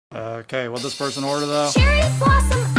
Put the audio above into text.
Okay, what'd this person order though? Cherry blossom